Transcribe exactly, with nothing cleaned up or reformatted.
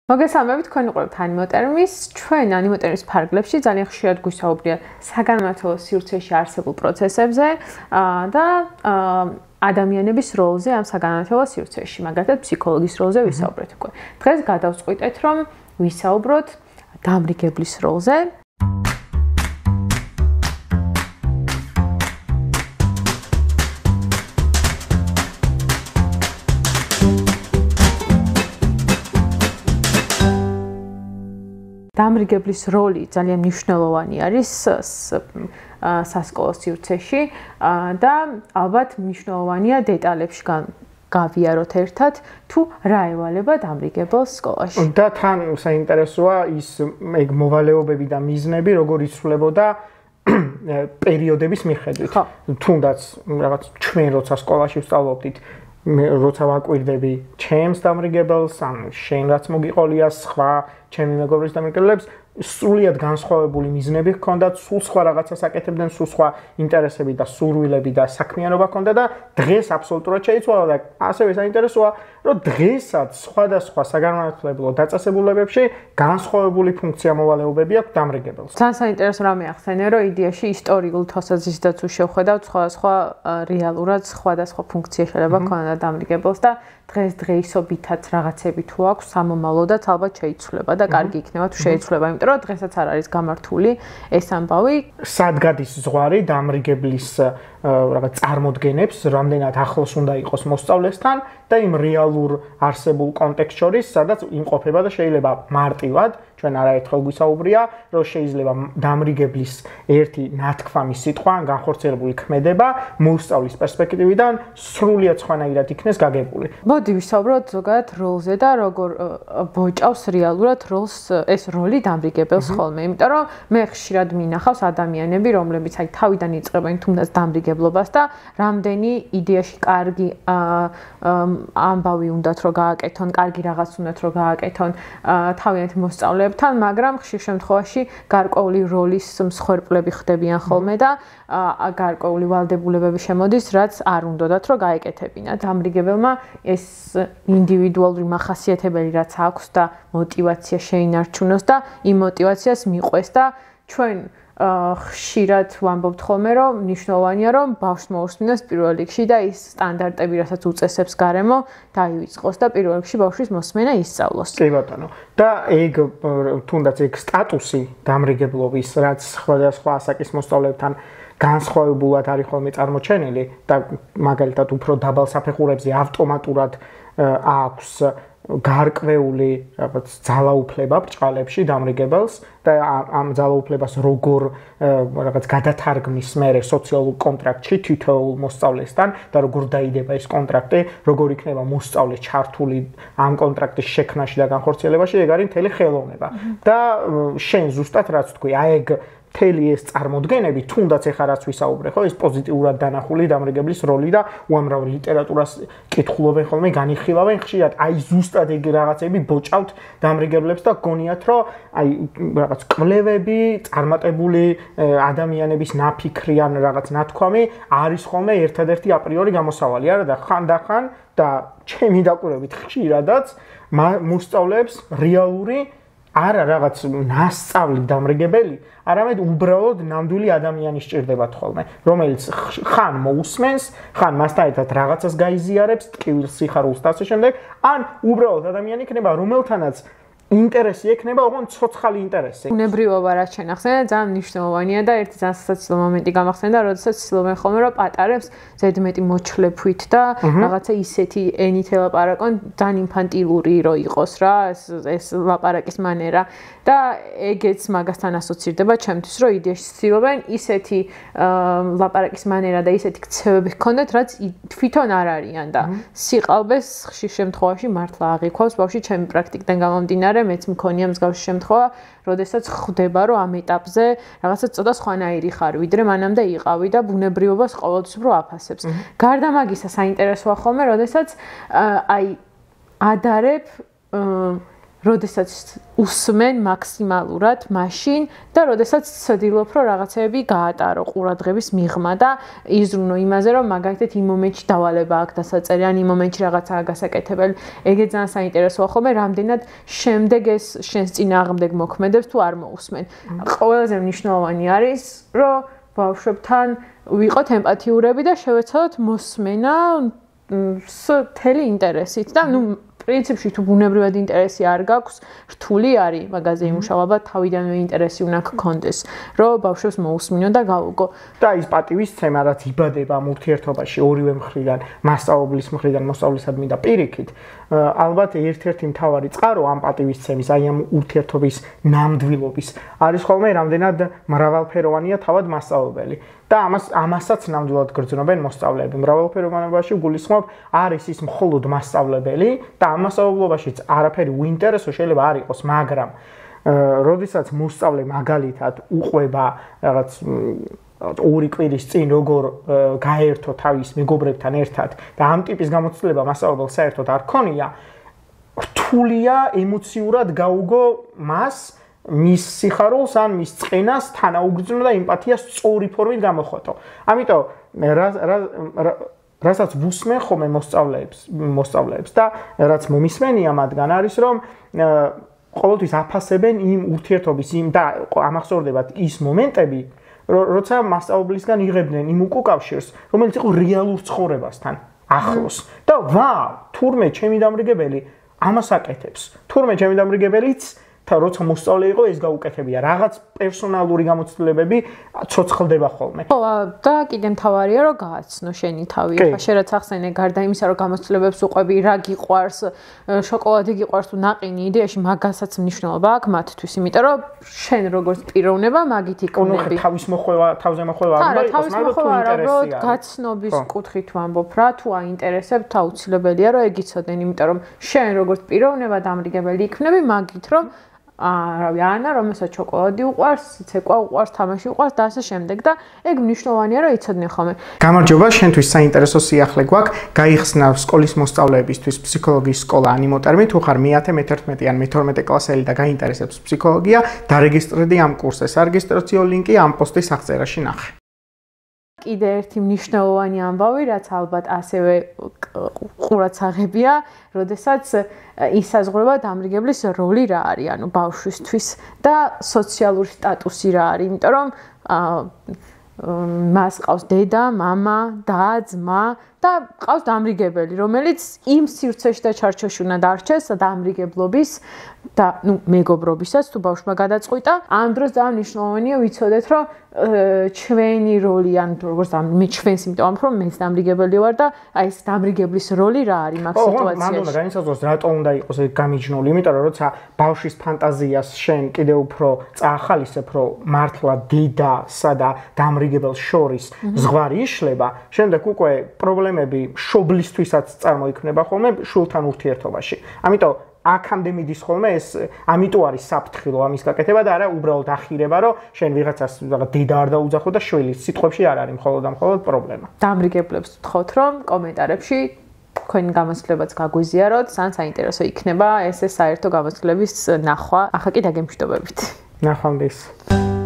მოგესალმებით, თქვენ უყურებთ ანიმოტერმის. ჩვენ ანიმოტერმის ფარგლებში ძალიან ხშირად გვისაუბრია საგანმანათლებლო სივრცეში არსებულ პროცესებზე და ადამიანების როლზე ამ საგანმანათლებლო სივრცეში, მაგალითად ფსიქოლოგის როლზე ვისაუბრეთ უკვე. დღეს გადავწყვიტეთ, რომ ვისაუბროთ დამრიგებლის როლზე. დამრიგებლის როლი ძალიან მნიშვნელოვანი არის სასკოლო სივრცეში და ალბათ მნიშვნელოვანია დეტალებში გავიაროთ ერთად თუ რა ევალება დამრიგებელს სკოლაში. და თან საინტერესოა ის ეგ მოვალეობები და მიზნები როგორ იცვლებოდა პერიოდების მიხედვით. თუნდაც რაღაც ჩვენ როცა სკოლაში ვსწავლობდით როცა ვაკვირდები ჩემს დამრიგებელს, ან შენ რაც მოგიყოლია სხვა ჩემი მეგობრის დამრიგებლებს, სრულიად განსხვავებული მიზნები ჰქონდათ, სულ სხვა რაღაცას აკეთებდნენ, სულ სხვა ინტერესები და სურვილები და საქმიანობა ჰქონდა და დღეს აბსოლუტურად შეიცვალა და ასევე საინტერესოა, რომ დღესაც სხვადასხვა საგანმანათლებლო დაწესებულებებში განსხვავებული ფუნქცია მოვალეობები აქვს დამრიგებელს. ძალიან საინტერესო რამე ახსენე, რომ იდეაში ისტორიულ თვალსაზრისითაც თუ შევხედავთ, სხვადასხვა რეალურად სხვადასხვა ფუნქცია შეიძლება ქონოდა დამრიგებელს და დღესდღეობითაც რაღაცები თუ აქვს სამომავლოდაც ალბათ შეიცვლება და კარგი იქნება თუ შეიცვლება, იმიტომ რომ დღესაც არ არის გამართული ეს ამბავი. სად გადის ზღვარი დამრიგებლის რაღაც წარმოდგენებს, რამდენად ახლოს უნდა იყოს მოსწავლესთან და იმ რეალურ არსებულ კონტექსტ შორის, სადაც იმყოფება და შეიძლება მარტივად ჩვენ არაერთხელ გვისაუბრია, რომ შეიძლება დამრიგებლის ერთი ნათქვამი სიტყვა ან განხორციელებული ქმედება მოსწავლის პერსპექტივიდან სრულიად სხვანაირად იქნეს გაგებული. მოდი ვისაუბროთ ზოგადად როლზე და როგორ ბოჭავს რეალურად როლს ეს როლი დამრიგებელს ხოლმე, იმიტომ რომ მე ხშირად მინახავს ადამიანები, რომლებიც აი თავიდან იწყებენ თუნდაც დამრიგებლობას და რამდენი იდეაში კარგი ამბავი უნდათ რომ გააკეთონ, კარგი რაღაც უნდათ რომ გააკეთონ თავიანთ მოსწავლეებთან, მაგრამ ხშირ შემთხვევაში გარკვეული როლის მსხვერპლები ხდებიან ხოლმე და გარკვეული ვალდებულებები შემოდის, რაც არ უნდათ რომ გაეკეთებინათ. დამრიგებელმა ეს ინდივიდუალური მახასიათებელი რაც აქვს და мотиваცია შეინარჩუნოს და იმ мотиваციას მიყვეს და ჩვენ ხშირად ვამბობთ ხოლმე, რომ მნიშვნელოვანია, რომ ბავშვს მოусმინოს პირველ რიგში და ის სტანდარტები, რასაც უწესებს გარემო, დაივიწყოს და პირველ რიგში ბავშვის მოსმენა ისწავლოს. კი ბატონო. და ეგ თუნდაც ეგ სტატუსი დამრიგებლობის, რაც სხვადასხვა ასაკის მოსწავლეებთან განსხვავებულად არის ხოლმე წარმოჩენილი და მაგალითად უფრო დაბალ საფეხურებზე ავტომატურად აქვს გარკვეული რაღაც ძალაუფლება ბრჭყალებში დამრიგებელს და ამ ძალაუფლებას როგორ რაღაც გადათარგმნის მერე სოციალურ კონტრაქტში თითოეულ მოსწავლესთან და როგორ დაიდება ეს კონტრაქტი, როგორ იქნება მოსწავლე ჩართული ამ კონტრაქტის შექმნაში და განხორციელებაში, ეგ არის მთელი ხელოვნება. და შენ ზუსტად რაც თქვი, აი ეგ მთელი ეს წარმოდგენები, თუნდაც ეხლა რაც ვისაუბრე, ხო, ეს პოზიტიურად დანახული დამრიგებლის როლი და უამრავ ლიტერატურას კითხულობენ ხოლმე, განიხილავენ ხშირად, აი ზუსტად ეგ რაღაცები ბოჭავთ დამრიგებლებს და გონიათ, რომ აი რაღაც კვლევები, წარმატებული ადამიანების ნაფიქრიან რაღაც ნათქვამი არის ხოლმე ერთადერთი აპრიორი გამოსავალი, არა და ხანდახან და ჩემი დაკვირვებით ხშირადაც მოსწავლეებს რეალური არა რაღაც ნასწავლი დამრიგებელი, არამედ უბრალოდ ნამდვილი ადამიანი სჭირდებათ ხოლმე, რომელიც ხან მოусმენს, ხან მასთან ერთად რაღაცას გაიზიარებს, ტკივილს, სიხარულს და ასე შემდეგ, ან უბრალოდ ადამიანი იქნება, რომელთანაც ინტერესი ექნება, ოღონდ ცოცხალი ინტერესი. უნებრიობა რაც შენ ახსენე, ძალიან მნიშვნელოვანია და ერთი ძალიან სასაცილო მომენტი გამახსენდა, როდესაც ცდილობენ ხოლმე რომ პატარებს ზედმეტი მოჩლეფვით და რაღაცა ისეთი ენით ელაპარაკონ, ძალიან ინფანტილური რო იყოს რა, ეს ეს ლაპარაკის მანერა და ეგეც მაგასთან ასოცირდება ჩემთვის, რომ იდეაში ცდილობენ ისეთი ლაპარაკის მანერა და ისეთი ქცევები ჰქონდეთ, რაც თვითონ არ არიან და სიყალბეს ხშირ შემთხვევაში მართლა აღიქვავს ბავშვი ჩემი პრაქტიკიდან გამომდინარე მეც მქონია მსგავსი შემთხვევა, როდესაც ხვდება, რომ ამ ეტაპზე რაღაცა ცოტა სხვანაირი ხარ, ვიდრე მანამდე იყავი და ბუნებრიობას ყოველთვის უფრო აფასებს. გარდა მაგისა საინტერესოა ხოლმე, როდესაც აი ადარებ როდესაც უსმენ მაქსიმალურად მაშინ და როდესაც ცდილობ რომ რაღაცეები გაატარო ყურადღების მიღმა და იზრუნო იმაზე რომ მაგალითად იმ მომენტში დავალება აქვს დასაწერი ან იმ მომენტში რაღაცაა გასაკეთებელი. ეგეც ძალიან საინტერესოა ხოლმე რამდენად შემდეგ ეს შენს წინააღმდეგ მოქმედებს თუ არ მოусმენ. ყველაზე მნიშვნელოვანი არის რომ ბავშვებთან ვიყოთ ემპათიურები და შევეცადოთ მოსმენა მთელი ინტერესით და ნუ პრინციპში თუ ბუნებრივად ინტერესი არ გაქვს, რთული არის მაგაზე იმუშავა, თავიდანვე ინტერესი უნდა გქონდეს, რომ ბავშვებს მოусმინო და გაუგო. და ის პატივისცემა, რაც იბადება ამ ურთიერთობაში ორივე მხრიდან, მასწავლებლის მხრიდან, მოსწავლისადმი და პირიქით, ალბათ ერთ-ერთი მთავარი წყარო ამ პატივისცემის, აი ამ ურთიერთობის ნამდვილობის არის ხოლმე რამდენად მრავალფეროვანია თავად მასწავლებელი. და ამას ამასაც ნამდვილად გრძნობენ მოსწავლეები. მრავალფეროვანობაში გულისხმობ არის ის მხოლოდ მასწავლებელი და ამ მასწავლებლობაშიც არაფერი უინტერესო შეიძლება არ იყოს, მაგრამ როდესაც მოსწავლე მაგალითად უყვება რაღაც ორი კვირის წინ როგორ გაერთო თავის მეგობრებთან ერთად და ამ ტიპის გამოცდილება მასწავლებელს საერთოდ არ ქონია, რთულია ემოციურად გაუგო მას მის სიხარულს ან მის წყენას თანაუგრძნო და ემპათიას სწორი ფორმით გამოხატო. ამიტომ რასაც ვუსმენ ხოლმე მოსწავლეებს, მოსწავლეებს და რაც მომისმენია მათგან არის რომ ყოველთვის აფასებენ იმ ურთიერთობის იმ და ამახსოვრდებათ ის მომენტები, როცა მასწავლებლისგან იღებდნენ იმ უკავშირს, რომელიც იყო რეალურ ცხოვრებასთან ახლოს. და ვაუ, თურმე ჩემი დამრიგებელი ამას აკეთებს. თურმე ჩემი დამრიგებელიც და როცა მოსწავლე იყო ეს გაუკეთებია. რაღაც პერსონალური გამოცდილებები ცოცხლდება ხოლმე. ხო, და კიდე მთავარია რომ გააცნო შენი თავი. ხა შენ რაც ახსენე, გარდა იმისა რომ გამოცდილებებს უყვები, რა გიყვარს, შოკოლადი გიყვარს თუ ნაყინი, იდეაში მაგასაც მნიშვნელობა აქვს მათთვის, იმიტომ რომ შენ როგორც პიროვნება მაგით იქნები. ნუ თავის მოხვევა, თავზე მოხვევა არ უნდა იყოს, მაგრამ თუ ინტერესია. გაცნობის კუთხით ვამბობ რა, თუ აინტერესებთ, აუცილებელია რომ ეგ იცოდნენ, იმიტომ რომ შენ როგორც პიროვნება დამრიგებელი იქნები მაგით რომ აა რავი ანა რომელსაც შოკოლადი უყვარს, ცეკვა უყვარს, თამაში უყვარს და ასე შემდეგ და ეგ მნიშვნელოვანია რომ იცოდნენ ხოლმე. გამარჯობა, შენთვის საინტერესო სიახლე გვაქვს. გაიხსნა სკოლის მოსწავლეებისთვის ფსიქოლოგიის სკოლა ანიმოტერმი. თუ ხარ მე-ათე, მე-თერთმეტე ან მე-თორმეტე კლასელი და გაინტერესებს ფსიქოლოგია, დარეგისტრირდი ამ კურსზე. სარეგისტრაციო ლინკი ამ პოსტის აღწერაში ნახე. კიდე ერთი მნიშვნელოვანი ამბავი, რაც ალბათ ასევე ყურადსაღებია, როდესაც ისაზღვრება დამრიგებლის როლი რა არის, ანუ ბავშვისთვის და სოციალური სტატუსი რა არის, იმიტომ რომ მას ყავს დედა, მამა, და, ძმა და ყავს დამრიგებელი, რომელიც იმ სივრცეში და ჩარჩოში უნდა დარჩეს დამრიგებლობის და ნუ მეგობრობისაც თუ ბავშვმა გადაწყვიტა. ამ დროს ძალიან მნიშვნელოვანია ვიცოდეთ, რომ ჩვენი როლი ან როგორც მე ჩვენს იმიტომ რომ მეც დამრიგებელი ვარ და აი ეს დამრიგებლის როლი რა არის მაგ სიტუაციაში. მანდ უნდა განისაზღვროს რატო უნდა იყოს ეს გამიჯნული, იმიტომ რომ როცა ბავშვის ფანტაზიას შენ კიდე უფრო წაახალისებ, რომ მართლა დედასა და დამრიგებელს შორის ზღვარი იშლება, შემდეგ უკვე პრობლემები შობლისთვისაც წარმოიქმნება ხოლმე შულთან ურთიერთობაში. ამიტომ აქამდე მიდის ხოლმე ეს ამიტომ არის საფრთხილო ამის გაკეთება და არა უბრალოდ ახირება რომ შენ ვიღაცას რაღაც დედა არ დაუძახო და შვილი სიტყვებში არ არის მხოლოდ და მხოლოდ პრობლემა. დამრიგებლებს ვთხოვთ რომ კომენტარებში თქვენი გამოცდილებაც გაგვიზიაროთ, ძალიან საინტერესო იქნება ეს საერთო გამოცდილების ნახვა. ახლა კი დაგემშვიდობებით. ნახვამდის.